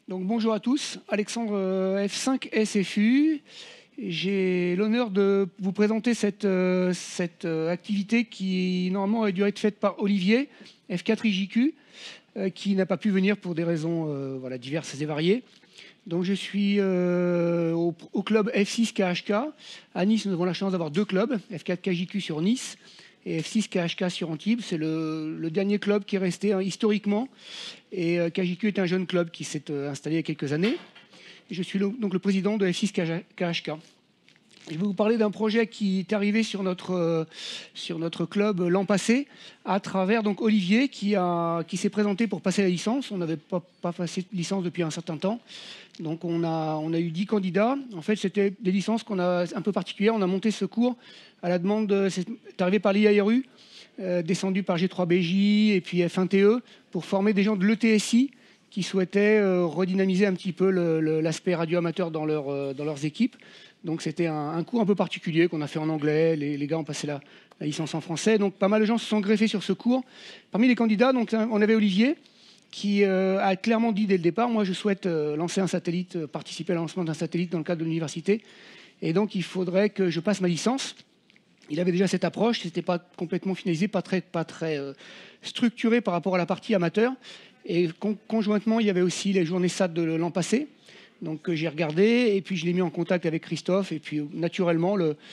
Donc bonjour à tous, Alexandre F5 SFU. J'ai l'honneur de vous présenter cette activité qui normalement aurait dû être faite par Olivier, F4IJQ, qui n'a pas pu venir pour des raisons diverses et variées. Donc je suis au club F6KHK. À Nice, nous avons la chance d'avoir deux clubs, F4KJQ sur Nice et F6KHK sur Antibes. C'est le dernier club qui est resté historiquement. Et KJQ est un jeune club qui s'est installé il y a quelques années. Et je suis donc le président de F6KHK. Je vais vous parler d'un projet qui est arrivé sur notre club l'an passé à travers donc Olivier qui s'est présenté pour passer la licence. On n'avait pas passé de licence depuis un certain temps. Donc on a eu 10 candidats. En fait, c'était des licences qu'on a un peu particulières. On a monté ce cours à la demande, c'est arrivé par l'IARU, descendu par G3BJ et puis F1TE pour former des gens de l'ETSI qui souhaitaient redynamiser un petit peu l'aspect radio-amateur dans leurs équipes. Donc c'était un cours un peu particulier qu'on a fait en anglais. Les gars ont passé la licence en français. Donc pas mal de gens se sont greffés sur ce cours. Parmi les candidats, donc, on avait Olivier qui a clairement dit dès le départ, moi je souhaite lancer un satellite, participer à le lancement d'un satellite dans le cadre de l'université. Et donc il faudrait que je passe ma licence. Il avait déjà cette approche, c'était pas complètement finalisé, pas très structuré par rapport à la partie amateur. Et conjointement, il y avait aussi les journées SAT de l'an passé. Donc j'ai regardé et puis je l'ai mis en contact avec Christophe. Et puis naturellement,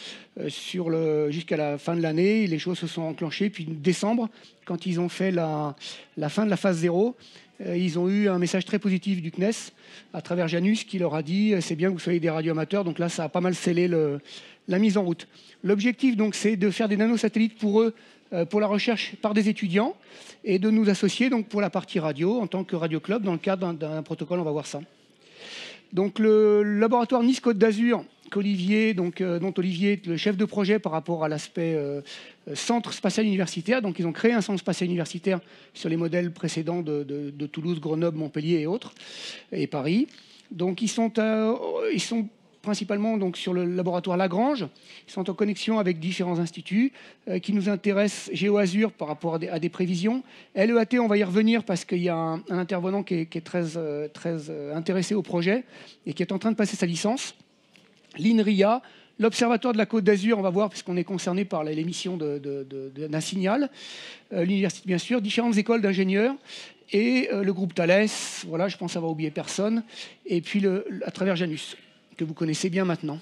jusqu'à la fin de l'année, les choses se sont enclenchées. Puis décembre, quand ils ont fait la fin de la phase 0, ils ont eu un message très positif du CNES à travers Janus qui leur a dit c'est bien que vous soyez des radioamateurs. Donc là, ça a pas mal scellé la mise en route. L'objectif, donc, c'est de faire des nanosatellites pour eux, pour la recherche par des étudiants, et de nous associer donc, pour la partie radio en tant que Radio Club dans le cadre d'un protocole. On va voir ça. Donc, le laboratoire Nice Côte d'Azur, dont Olivier est le chef de projet par rapport à l'aspect centre spatial universitaire. Donc, ils ont créé un centre spatial universitaire sur les modèles précédents de Toulouse, Grenoble, Montpellier et autres, et Paris. Donc, ils sont principalement donc, sur le laboratoire Lagrange. Ils sont en connexion avec différents instituts qui nous intéressent. GeoAzur par rapport à des prévisions. LEAT, on va y revenir parce qu'il y a un intervenant qui est très intéressé au projet et qui est en train de passer sa licence. L'INRIA, l'Observatoire de la Côte d'Azur, on va voir puisqu'on est concerné par l'émission d'un signal. L'université, bien sûr, différentes écoles d'ingénieurs. Et le groupe Thales, voilà, je pense avoir oublié personne. Et puis à travers Janus, que vous connaissez bien maintenant.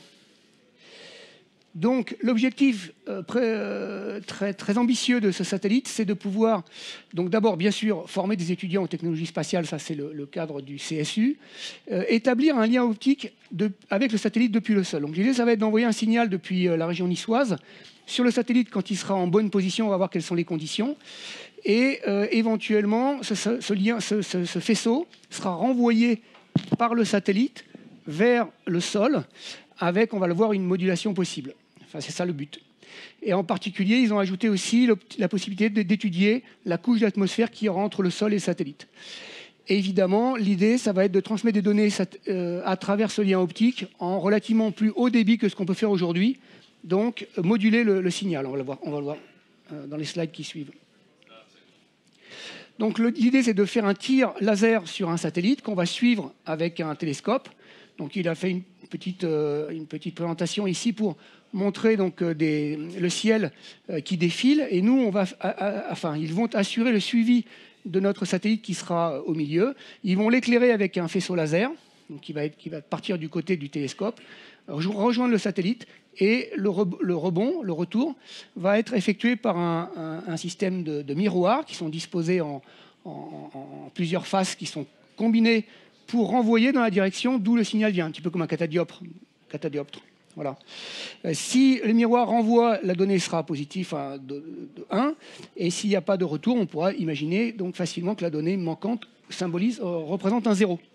Donc l'objectif très ambitieux de ce satellite, c'est de pouvoir, donc d'abord bien sûr, former des étudiants aux technologies spatiales, ça c'est le cadre du CSU, établir un lien optique avec le satellite depuis le sol. Donc l'idée, ça va être d'envoyer un signal depuis la région niçoise sur le satellite quand il sera en bonne position, on va voir quelles sont les conditions. Et éventuellement, ce faisceau sera renvoyé par le satellite vers le sol avec, on va le voir, une modulation possible. Enfin, c'est ça le but. Et en particulier, ils ont ajouté aussi la possibilité d'étudier la couche d'atmosphère qui y aura entre le sol et le satellite. Et évidemment, l'idée, ça va être de transmettre des données à travers ce lien optique en relativement plus haut débit que ce qu'on peut faire aujourd'hui. Donc, moduler le signal. On va le voir dans les slides qui suivent. Donc, l'idée, c'est de faire un tir laser sur un satellite qu'on va suivre avec un télescope. Donc, il a fait une petite présentation ici pour montrer donc, le ciel qui défile. Et nous, ils vont assurer le suivi de notre satellite qui sera au milieu. Ils vont l'éclairer avec un faisceau laser donc qui va partir du côté du télescope, rejoindre le satellite. Et le retour, va être effectué par un système de miroirs qui sont disposés en plusieurs faces qui sont combinées pour renvoyer dans la direction d'où le signal vient, un petit peu comme un catadioptre. Voilà. Si le miroir renvoie, la donnée sera positive de 1, et s'il n'y a pas de retour, on pourra imaginer donc facilement que la donnée manquante représente un 0.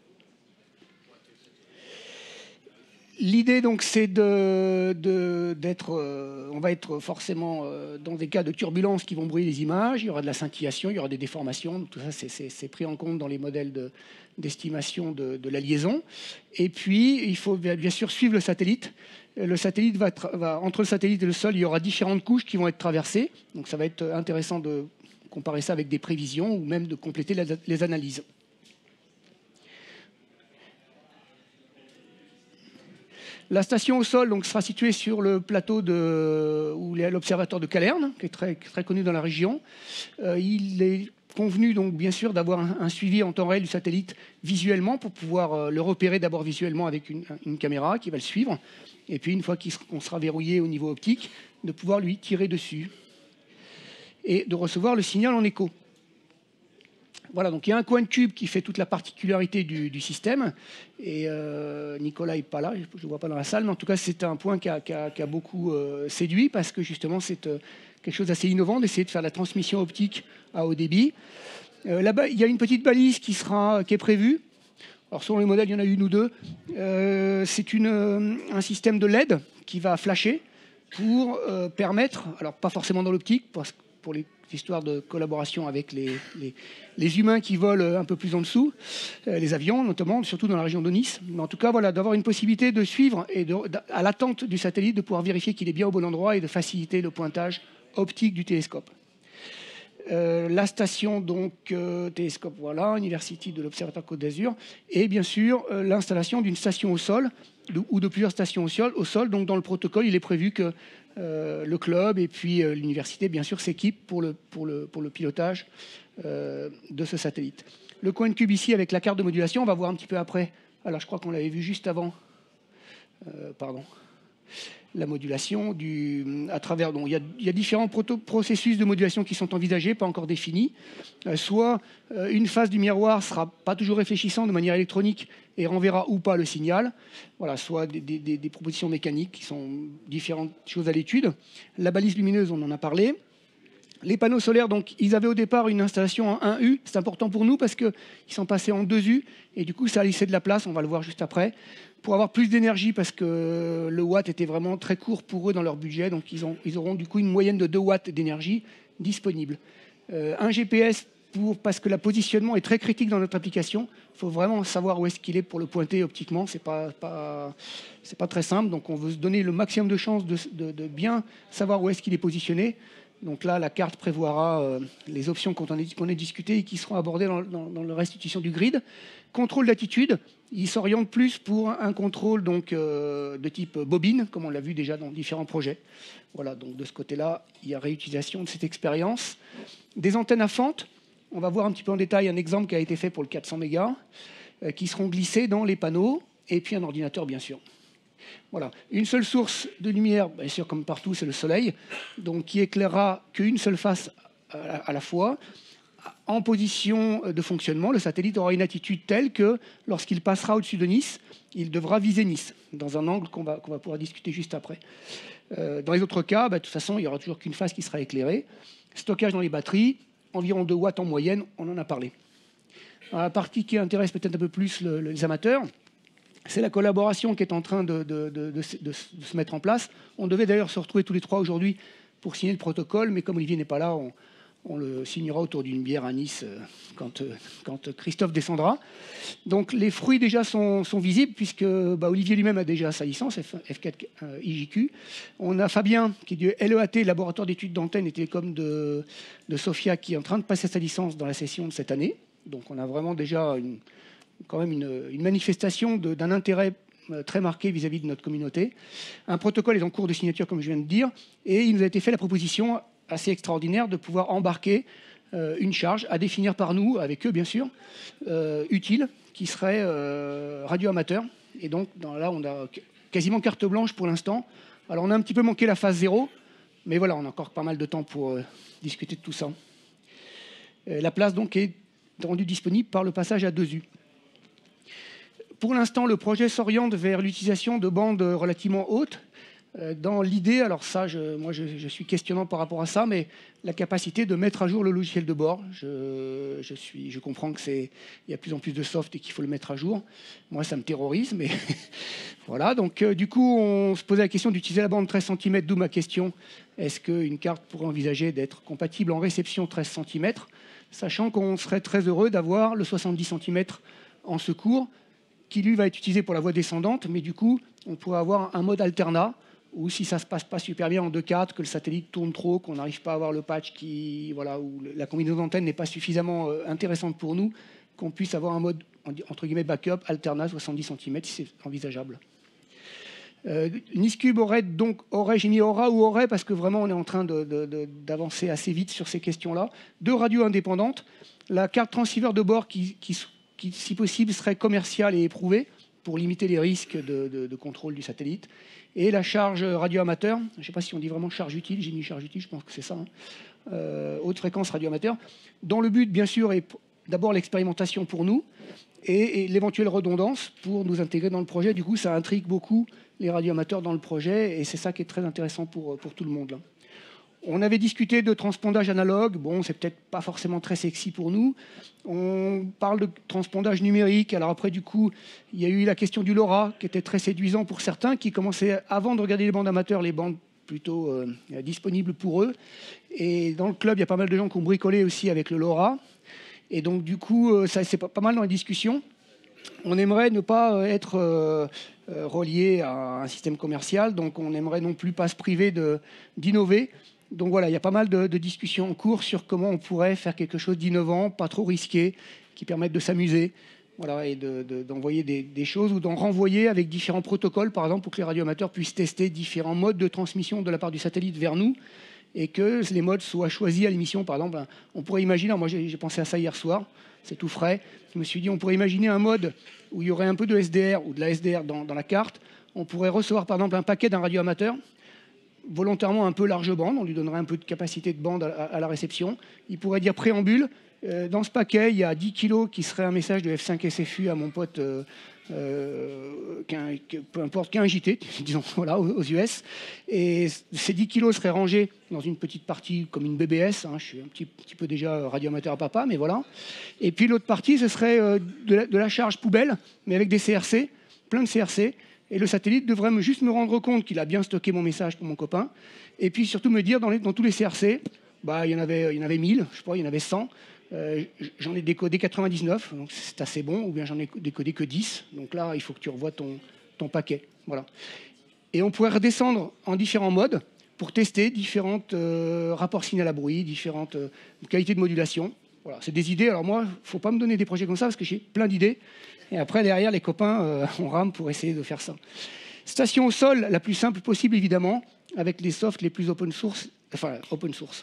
L'idée, donc, c'est on va être forcément dans des cas de turbulence qui vont brouiller les images. Il y aura de la scintillation, il y aura des déformations. Tout ça, c'est pris en compte dans les modèles d'estimation de la liaison. Et puis, il faut bien sûr suivre le satellite. Le satellite entre le satellite et le sol, il y aura différentes couches qui vont être traversées. Donc, ça va être intéressant de comparer ça avec des prévisions ou même de compléter les analyses. La station au sol donc, sera située sur le plateau où il y a l'observatoire de Calerne, qui est très connu dans la région. Il est convenu donc bien sûr d'avoir un suivi en temps réel du satellite visuellement pour pouvoir le repérer d'abord visuellement avec une caméra qui va le suivre. Et puis une fois qu'on sera verrouillé au niveau optique, de pouvoir lui tirer dessus et de recevoir le signal en écho. Voilà, donc il y a un coin de cube qui fait toute la particularité du système. Et Nicolas n'est pas là, je ne le vois pas dans la salle, mais en tout cas, c'est un point qui a beaucoup séduit parce que justement, c'est quelque chose d'assez innovant d'essayer de faire la transmission optique à haut débit. Là-bas, il y a une petite balise qui est prévue. Alors, selon les modèles, il y en a une ou deux. C'est un système de LED qui va flasher pour permettre, alors pas forcément dans l'optique, pour les histoires de collaboration avec les humains qui volent un peu plus en dessous, les avions notamment, surtout dans la région de Nice. Mais en tout cas, voilà, d'avoir une possibilité de suivre et à l'attente du satellite, de pouvoir vérifier qu'il est bien au bon endroit et de faciliter le pointage optique du télescope. La station donc télescope, voilà, University de l'Observatoire Côte d'Azur, et bien sûr l'installation d'une station au sol ou de plusieurs stations au sol. Donc dans le protocole, il est prévu que le club et puis l'université, bien sûr, s'équipent pour le pilotage de ce satellite. Le coin de cube ici avec la carte de modulation, on va voir un petit peu après. Alors je crois qu'on l'avait vu juste avant. La modulation à travers. Donc, il y a différents processus de modulation qui sont envisagés, pas encore définis. Soit une phase du miroir sera pas toujours réfléchissant de manière électronique et renverra ou pas le signal. Voilà, soit des propositions mécaniques qui sont différentes choses à l'étude. La balise lumineuse, on en a parlé. Les panneaux solaires, donc, ils avaient au départ une installation en 1U. C'est important pour nous parce qu'ils sont passés en 2U. Et du coup, ça a laissé de la place, on va le voir juste après, pour avoir plus d'énergie parce que le watt était vraiment très court pour eux dans leur budget. Donc, ils auront du coup une moyenne de 2 watts d'énergie disponible. Un GPS parce que le positionnement est très critique dans notre application. Il faut vraiment savoir où est-ce qu'il est pour le pointer optiquement. C'est pas très simple. Donc, on veut se donner le maximum de chances de bien savoir où est-ce qu'il est positionné. Donc là, la carte prévoira les options qu'on a discutées et qui seront abordées dans la restitution du grid. Contrôle d'attitude, il s'oriente plus pour un contrôle donc, de type bobine, comme on l'a vu déjà dans différents projets. Voilà, donc de ce côté-là, il y a réutilisation de cette expérience. Des antennes à fente, on va voir un petit peu en détail un exemple qui a été fait pour le 400 mégas, qui seront glissés dans les panneaux, et puis un ordinateur, bien sûr. Voilà. Une seule source de lumière, bien sûr, comme partout, c'est le soleil, donc qui éclairera qu'une seule face à la fois. En position de fonctionnement, le satellite aura une attitude telle que lorsqu'il passera au-dessus de Nice, il devra viser Nice, dans un angle qu'on va pouvoir discuter juste après. Dans les autres cas, de toute façon, il n'y aura toujours qu'une face qui sera éclairée. Stockage dans les batteries, environ 2 watts en moyenne, on en a parlé. Alors, la partie qui intéresse peut-être un peu plus les amateurs, c'est la collaboration qui est en train de se mettre en place. On devait d'ailleurs se retrouver tous les trois aujourd'hui pour signer le protocole, mais comme Olivier n'est pas là, on le signera autour d'une bière à Nice quand Christophe descendra. Donc les fruits déjà sont visibles, puisque Olivier lui-même a déjà sa licence, F4 IJQ. On a Fabien, qui est du LEAT, Laboratoire d'études d'antenne et télécom de Sofia, qui est en train de passer sa licence dans la session de cette année. Donc on a vraiment déjà quand même une manifestation d'un intérêt très marqué vis-à-vis de notre communauté. Un protocole est en cours de signature, comme je viens de dire, et il nous a été fait la proposition assez extraordinaire de pouvoir embarquer une charge à définir par nous, avec eux bien sûr, utile, qui serait radio-amateur. Et donc là, on a quasiment carte blanche pour l'instant. Alors on a un petit peu manqué la phase 0, mais voilà, on a encore pas mal de temps pour discuter de tout ça. La place donc est rendue disponible par le passage à 2U. Pour l'instant, le projet s'oriente vers l'utilisation de bandes relativement hautes. Dans l'idée, alors ça, moi je suis questionnant par rapport à ça, mais la capacité de mettre à jour le logiciel de bord. Je comprends qu'il y a de plus en plus de soft et qu'il faut le mettre à jour. Moi, ça me terrorise, mais voilà. Donc, du coup, on se posait la question d'utiliser la bande 13 cm, d'où ma question. Est-ce qu'une carte pourrait envisager d'être compatible en réception 13 cm, sachant qu'on serait très heureux d'avoir le 70 cm en secours, qui lui va être utilisé pour la voie descendante, mais du coup, on pourrait avoir un mode alternat, ou si ça ne se passe pas super bien en 2.4, que le satellite tourne trop, qu'on n'arrive pas à avoir le patch où la combinaison d'antennes n'est pas suffisamment intéressante pour nous, qu'on puisse avoir un mode, entre guillemets, backup, alternat, 70 cm, si c'est envisageable. Niscube j'ai mis aura ou aurait, parce que vraiment on est en train d'avancer assez vite sur ces questions-là. 2 radios indépendantes, la carte transceiver de bord qui, si possible, serait commerciale et éprouvée pour limiter les risques de contrôle du satellite. Et la charge radio amateur, je ne sais pas si on dit vraiment charge utile, j'ai mis charge utile, je pense que c'est ça, hein. Haute fréquence radio amateur, dont le but, bien sûr, est d'abord l'expérimentation pour nous et l'éventuelle redondance pour nous intégrer dans le projet. Du coup, ça intrigue beaucoup les radioamateurs dans le projet et c'est ça qui est très intéressant pour tout le monde, là. On avait discuté de transpondage analogue. Bon, c'est peut-être pas forcément très sexy pour nous. On parle de transpondage numérique. Alors après, du coup, il y a eu la question du LoRa, qui était très séduisant pour certains, qui commençaient, avant de regarder les bandes amateurs, les bandes plutôt disponibles pour eux. Et dans le club, il y a pas mal de gens qui ont bricolé aussi avec le LoRa. Et donc, du coup, ça, c'est pas mal dans les discussions. On aimerait ne pas être relié à un système commercial. Donc, on aimerait non plus pas se priver d'innover. Donc voilà, il y a pas mal de discussions en cours sur comment on pourrait faire quelque chose d'innovant, pas trop risqué, qui permette de s'amuser, voilà, et d'envoyer des choses ou d'en renvoyer avec différents protocoles, par exemple, pour que les radioamateurs puissent tester différents modes de transmission de la part du satellite vers nous et que les modes soient choisis à l'émission. Par exemple, on pourrait imaginer, moi j'ai pensé à ça hier soir, c'est tout frais, je me suis dit on pourrait imaginer un mode où il y aurait un peu de SDR ou de la SDR dans la carte. On pourrait recevoir par exemple un paquet d'un radioamateur, volontairement un peu large bande, on lui donnerait un peu de capacité de bande à la réception. Il pourrait dire préambule, dans ce paquet, il y a 10 kilos qui serait un message de F5 SFU à mon pote, peu importe, qu'un JT, disons, voilà, aux US. Et ces 10 kilos seraient rangés dans une petite partie comme une BBS, hein, je suis un petit peu déjà radioamateur à papa, mais voilà. Et puis l'autre partie, ce serait de la charge poubelle, mais avec des CRC, plein de CRC. Et le satellite devrait juste me rendre compte qu'il a bien stocké mon message pour mon copain. Et puis surtout me dire dans tous les CRC, bah, il y en avait 1000, je crois, il y en avait 100. J'en ai décodé 99, donc c'est assez bon, ou bien j'en ai décodé que 10. Donc là, il faut que tu revoies ton paquet. Voilà. Et on pourrait redescendre en différents modes pour tester différents rapports signal à bruit, différentes qualités de modulation. Voilà, c'est des idées. Alors moi, il ne faut pas me donner des projets comme ça parce que j'ai plein d'idées. Et après, derrière, les copains, on rame pour essayer de faire ça. Station au sol, la plus simple possible, évidemment, avec les softs les plus open source. Enfin, open source.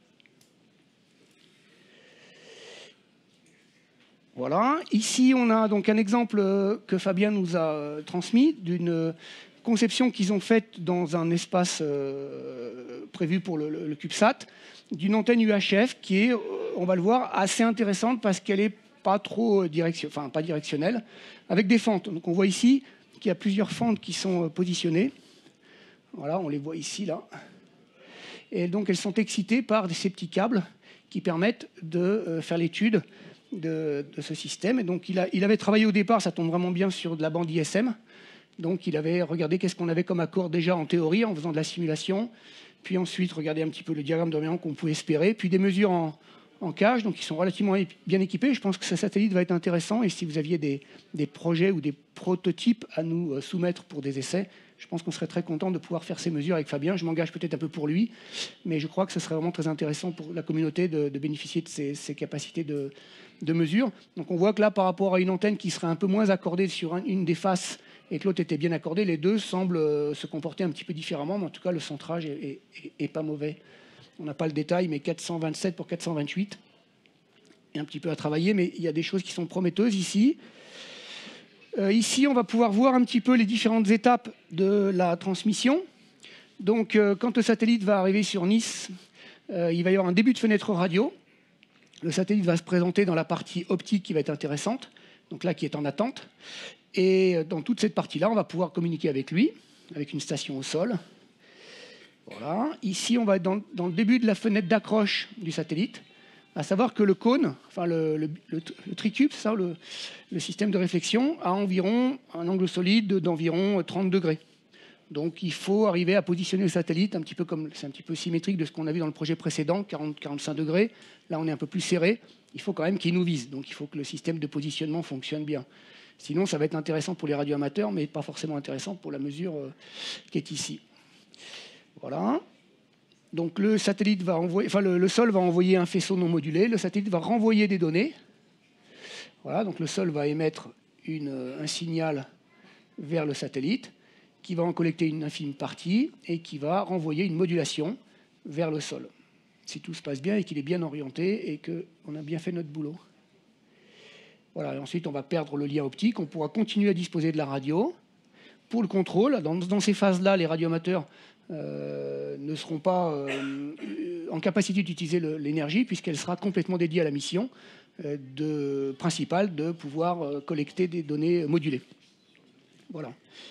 Voilà. Ici, on a donc un exemple que Fabien nous a transmis d'une conception qu'ils ont faite dans un espace prévu pour le CubeSat, d'une antenne UHF qui est, on va le voir, assez intéressante parce qu'elle est pas trop pas directionnelle, avec des fentes. Donc on voit ici qu'il y a plusieurs fentes qui sont positionnées. Voilà, on les voit ici, là. Et donc elles sont excitées par ces petits câbles qui permettent de faire l'étude de ce système. Et donc il avait travaillé au départ, ça tombe vraiment bien, sur de la bande ISM. Donc il avait regardé qu'est-ce qu'on avait comme accord déjà en théorie en faisant de la simulation, puis ensuite regardé un petit peu le diagramme d'orientation qu'on pouvait espérer, puis des mesures en cage, donc ils sont relativement bien équipés. Je pense que ce satellite va être intéressant et si vous aviez des projets ou des prototypes à nous soumettre pour des essais, je pense qu'on serait très content de pouvoir faire ces mesures avec Fabien. Je m'engage peut-être un peu pour lui, mais je crois que ce serait vraiment très intéressant pour la communauté de bénéficier de ces capacités de mesure. Donc on voit que là, par rapport à une antenne qui serait un peu moins accordée sur une des faces et que l'autre était bien accordé, les deux semblent se comporter un petit peu différemment, mais en tout cas le centrage est pas mauvais. On n'a pas le détail, mais 427 pour 428. Il y a un petit peu à travailler, mais il y a des choses qui sont prometteuses ici. Ici, on va pouvoir voir un petit peu les différentes étapes de la transmission. Donc, quand le satellite va arriver sur Nice, il va y avoir un début de fenêtre radio. Le satellite va se présenter dans la partie optique qui va être intéressante, donc là qui est en attente. Et dans toute cette partie-là, on va pouvoir communiquer avec lui, avec une station au sol. Voilà. Ici, on va être dans le début de la fenêtre d'accroche du satellite, à savoir que le cône, enfin le tricube, ça, le système de réflexion, a environ un angle solide d'environ 30 degrés. Donc il faut arriver à positionner le satellite un petit peu comme, c'est un petit peu symétrique de ce qu'on a vu dans le projet précédent, 40-45 degrés. Là, on est un peu plus serré. Il faut quand même qu'il nous vise. Donc il faut que le système de positionnement fonctionne bien. Sinon, ça va être intéressant pour les radioamateurs, mais pas forcément intéressant pour la mesure qui est ici. Voilà. Donc le satellite va envoyer, enfin le sol va envoyer un faisceau non modulé. Le satellite va renvoyer des données. Voilà. Donc le sol va émettre un signal vers le satellite, qui va en collecter une infime partie et qui va renvoyer une modulation vers le sol. Si tout se passe bien et qu'il est bien orienté et qu'on a bien fait notre boulot. Voilà, et ensuite on va perdre le lien optique, on pourra continuer à disposer de la radio. Pour le contrôle, dans ces phases-là, les radioamateurs ne seront pas en capacité d'utiliser l'énergie puisqu'elle sera complètement dédiée à la mission principale de pouvoir collecter des données modulées. Voilà.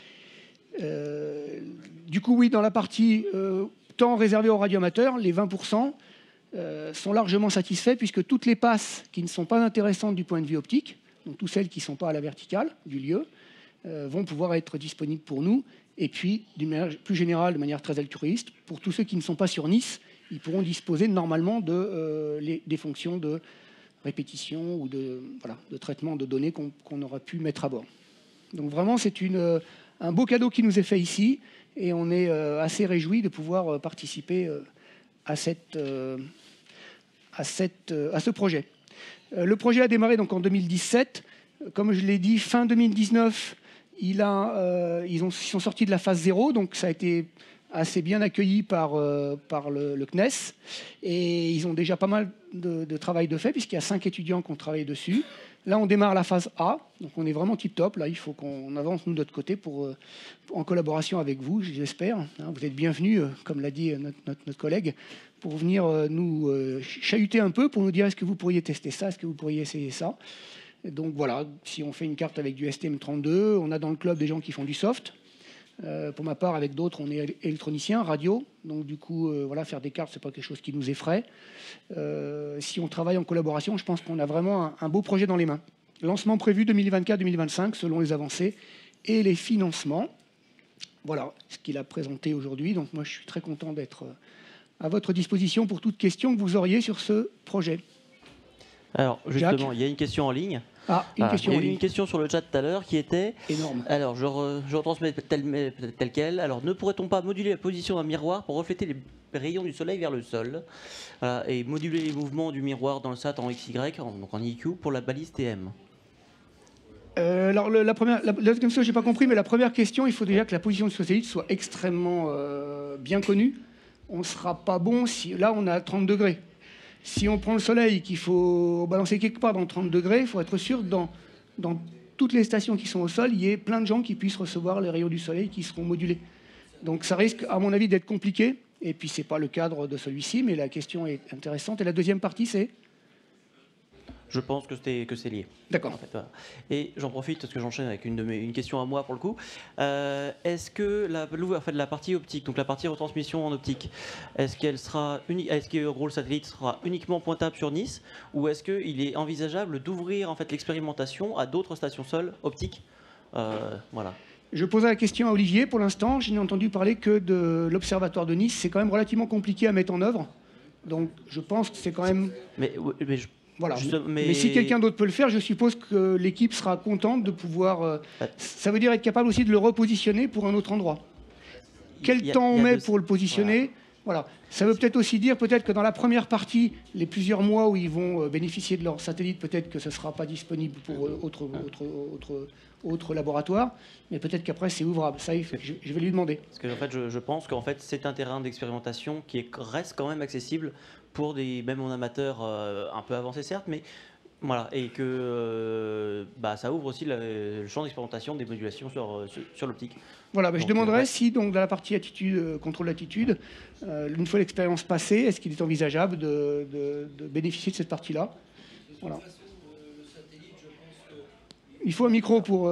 Du coup, oui, dans la partie temps réservé aux radioamateurs, les 20% sont largement satisfaits puisque toutes les passes qui ne sont pas intéressantes du point de vue optique, donc toutes celles qui ne sont pas à la verticale du lieu, vont pouvoir être disponibles pour nous. Et puis, d'une manière plus générale, de manière très altruiste, pour tous ceux qui ne sont pas sur Nice, ils pourront disposer normalement des fonctions de répétition ou de traitement de données qu'on aura pu mettre à bord. Donc vraiment, c'est un beau cadeau qui nous est fait ici et on est assez réjouis de pouvoir participer à ce projet. Le projet a démarré donc en 2017. Comme je l'ai dit, fin 2019, ils sont sortis de la phase 0, donc ça a été assez bien accueilli par le CNES. Et ils ont déjà pas mal de travail de fait, puisqu'il y a 5 étudiants qui ont travaillé dessus. Là, on démarre la phase A, donc on est vraiment tip-top. Là, il faut qu'on avance, nous, de notre côté, en collaboration avec vous, j'espère. Vous êtes bienvenus, comme l'a dit notre collègue, pour venir nous chahuter un peu, pour nous dire est-ce que vous pourriez tester ça, est-ce que vous pourriez essayer ça. Et donc voilà, si on fait une carte avec du STM32, on a dans le club des gens qui font du soft. Pour ma part, avec d'autres, on est électronicien, radio. Donc du coup, faire des cartes, c'est pas quelque chose qui nous effraie. Si on travaille en collaboration, je pense qu'on a vraiment un beau projet dans les mains. Lancement prévu 2024-2025, selon les avancées et les financements. Voilà ce qu'il a présenté aujourd'hui. Donc moi, je suis très content d'être à votre disposition pour toute question que vous auriez sur ce projet. Alors, justement, Jacques, il y a une question en ligne. une question il y a eu une question sur le chat tout à l'heure qui était... Énorme. Alors, je retransmets tel quel. Alors, ne pourrait-on pas moduler la position d'un miroir pour refléter les rayons du soleil vers le sol et moduler les mouvements du miroir dans le SAT en XY, donc en IQ, pour la balise TM? Alors, la deuxième chose, je n'ai pas compris, mais la première question, il faut déjà que la position du satellite soit extrêmement bien connue. On ne sera pas bon si... Là, on est à 30 degrés. Si on prend le soleil, qu'il faut balancer quelque part dans 30 degrés, il faut être sûr que dans toutes les stations qui sont au sol, il y ait plein de gens qui puissent recevoir les rayons du soleil qui seront modulés. Donc ça risque, à mon avis, d'être compliqué. Et puis, ce n'est pas le cadre de celui-ci, mais la question est intéressante. Et la deuxième partie, c'est... Je pense que c'est lié. D'accord. En fait, voilà. Et j'en profite parce que j'enchaîne avec une question à moi pour le coup. Est-ce que la partie optique, donc la partie retransmission en optique, est-ce que en gros le satellite sera uniquement pointable sur Nice, ou est-ce qu'il est envisageable d'ouvrir en fait l'expérimentation à d'autres stations sol optiques? Voilà. Je posais la question à Olivier. Pour l'instant, je n'ai entendu parler que de l'observatoire de Nice. C'est quand même relativement compliqué à mettre en œuvre. Donc, je pense que c'est quand même... Voilà. Mais si quelqu'un d'autre peut le faire, je suppose que l'équipe sera contente de pouvoir... ça veut dire être capable aussi de le repositionner pour un autre endroit. Quel temps on met pour le positionner? Voilà. Ça veut peut-être aussi dire que dans la première partie, les plusieurs mois où ils vont bénéficier de leur satellite, peut-être que ce ne sera pas disponible pour autres laboratoires, mais peut-être qu'après c'est ouvrable. Ça, je vais lui demander. Parce que en fait, je pense qu'en fait, c'est un terrain d'expérimentation qui reste quand même accessible pour même en amateur un peu avancé certes, mais voilà, et que ça ouvre aussi le champ d'expérimentation des modulations sur l'optique. Voilà, je demanderais si, donc, dans la partie attitude, contrôle d'attitude, une fois l'expérience passée, est-ce qu'il est envisageable de bénéficier de cette partie-là? Voilà. Il faut un micro pour...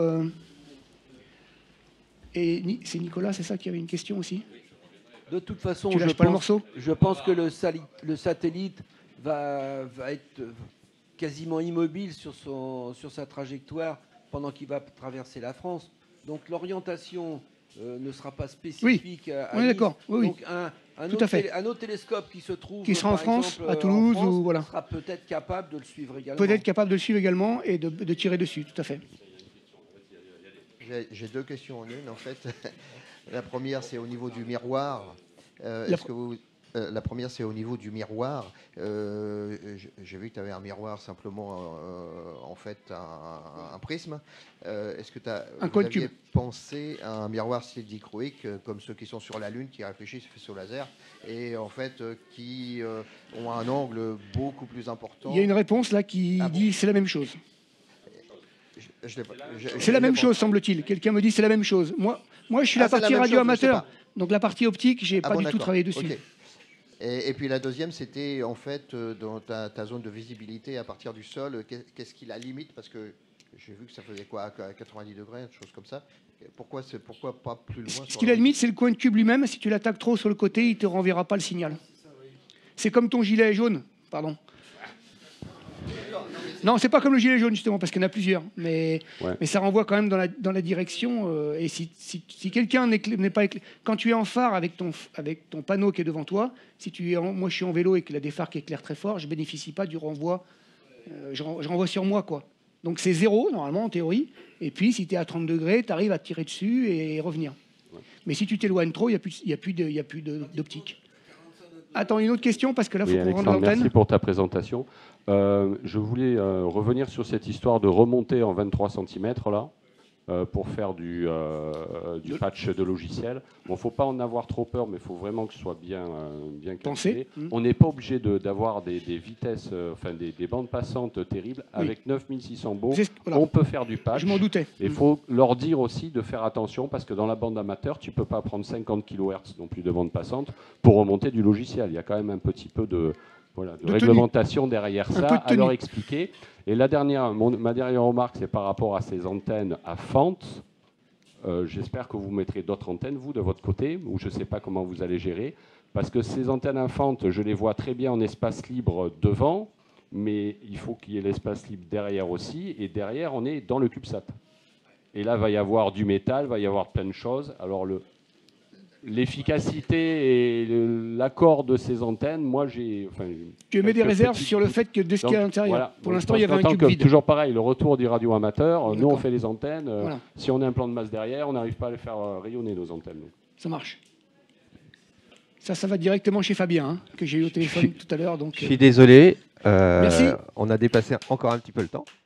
Et c'est Nicolas, c'est ça qui avait une question aussi? De toute façon, je pense que le satellite va être quasiment immobile sur sa trajectoire pendant qu'il va traverser la France. Donc l'orientation ne sera pas spécifique à on est d'accord. Oui, donc un autre télescope qui se trouve qui sera en France, à Toulouse, sera peut-être capable de le suivre également. Peut-être capable de le suivre également et de tirer dessus, tout à fait. J'ai deux questions en une, en fait. La première, c'est au niveau du miroir. Est-ce que vous La première, c'est au niveau du miroir. J'ai vu que tu avais un miroir simplement, en fait, un prisme. Est-ce que vous aviez pensé à un miroir style dichroïque, comme ceux qui sont sur la Lune, qui réfléchissent au laser, et en fait, qui ont un angle beaucoup plus important? Il y a une réponse là qui dit c'est la même chose. C'est la même chose, semble-t-il. Quelqu'un me dit c'est la même chose. Moi, je suis la partie radio amateur, donc la partie optique, j'ai pas du tout travaillé dessus. Okay. Et puis la deuxième, c'était en fait dans ta zone de visibilité à partir du sol, qu'est-ce qui la limite? Parce que j'ai vu que ça faisait quoi, à 90 degrés, une chose comme ça. Pourquoi pas plus loin? Ce qui la limite, c'est le coin de cube lui-même. Si tu l'attaques trop sur le côté, il ne te renverra pas le signal. C'est comme ton gilet jaune, pardon. Non, c'est pas comme le gilet jaune, justement, parce qu'il y en a plusieurs. Mais ça renvoie quand même dans la direction. Et si quelqu'un n'est pas éclairé, quand tu es en phare avec ton panneau qui est devant toi, moi je suis en vélo et qu'il a des phares qui éclairent très fort, je bénéficie pas du renvoi. Je renvoie sur moi, quoi. Donc c'est 0, normalement, en théorie. Et puis, si tu es à 30 degrés, tu arrives à tirer dessus et revenir. Mais si tu t'éloignes trop, il n'y a plus d'optique. Attends, une autre question, parce que là, il faut qu'on rende l'antenne. Merci pour ta présentation. Je voulais revenir sur cette histoire de remonter en 23 cm là, pour faire du patch de logiciel. Bon, il ne faut pas en avoir trop peur, mais il faut vraiment que ce soit bien calculé. On n'est pas obligé d'avoir des vitesses, enfin des bandes passantes terribles. Avec 9600 baux, on peut faire du patch. Je m'en doutais. Il faut leur dire aussi de faire attention, parce que dans la bande amateur, tu ne peux pas prendre 50 kHz non plus de bande passante pour remonter du logiciel. Il y a quand même un petit peu de réglementation derrière ça à leur expliquer. Et ma dernière remarque, c'est par rapport à ces antennes à fente. J'espère que vous mettrez d'autres antennes, vous, de votre côté, ou je ne sais pas comment vous allez gérer, parce que ces antennes à fente, je les vois très bien en espace libre devant, mais il faut qu'il y ait l'espace libre derrière aussi, et derrière, on est dans le CubeSat. Et là, il va y avoir du métal, il va y avoir plein de choses. Alors, l'efficacité et l'accord de ces antennes, moi j'ai... Tu émets des réserves sur le fait que de ce qu'il y a à l'intérieur. Voilà. Pour l'instant, il y avait un cube vide. Toujours pareil, le retour du radio amateur, nous on fait les antennes. Si on a un plan de masse derrière, on n'arrive pas à les faire rayonner nos antennes. Ça marche. Ça va directement chez Fabien, hein, que j'ai eu au téléphone tout à l'heure. Je suis désolé, Merci. on a dépassé encore un petit peu le temps.